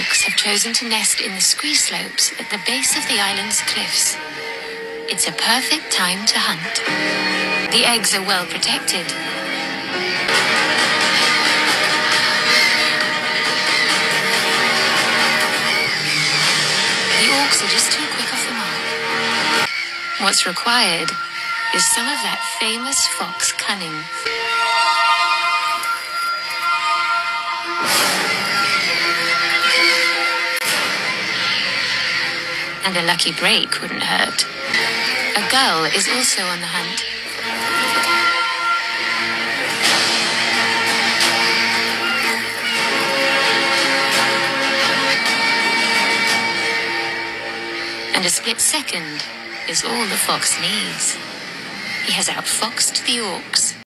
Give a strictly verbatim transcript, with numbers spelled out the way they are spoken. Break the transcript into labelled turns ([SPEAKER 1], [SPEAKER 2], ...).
[SPEAKER 1] hawks have chosen to nest in the scree slopes at the base of the island's cliffs. It's a perfect time to hunt. The eggs are well protected. The hawks are just too quick off the mark. What's required is some of that famous fox cunning. And a lucky break wouldn't hurt. A gull is also on the hunt. And a split second is all the fox needs. He has outfoxed the orcs.